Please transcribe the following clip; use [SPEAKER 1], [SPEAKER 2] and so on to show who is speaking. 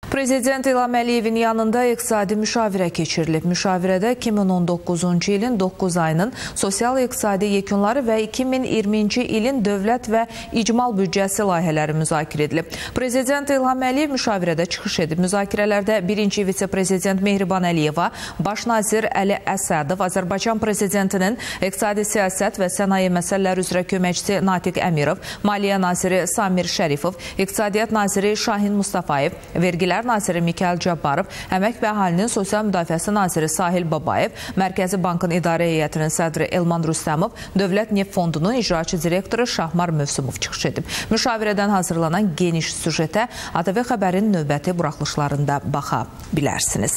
[SPEAKER 1] Prezident İlham Əliyevin yanında iqtisadi müşavirə keçirilib. Müşavirədə 2019-cu ilin 9 ayının sosial-iqtisadi yekunları və 2020-ci ilin dövlət və icmal büdcəsi layihələri müzakirə edilib. Prezident İlham Əliyev müşavirədə çıxış edib. Müzakirələrdə birinci vitse-prezident Mehriban Əliyeva, baş nazir Əli Əsədov, Azərbaycan prezidentinin iqtisadi siyasət və sənaye məsələləri üzrə köməkçisi Natiq Əmirov, maliyyə naziri Samir Şərifov, iqtisadiyyat naziri Şahin Mustafayev, vergilər naziri Mikayıl Cabbarov, Əmək və Əhalinin Sosial Müdafiəsi naziri Sahil Babayev, Mərkəzi Bankın İdarə Heyətinin sədri Elman Rüstəmov, Dövlət Neft Fondunun icraçı direktoru Şahmar Mövsümov çıxış edib. Müşavirədən hazırlanan geniş süjetə ATV Xəbərin növbəti buraxılışlarında baxa bilərsiniz.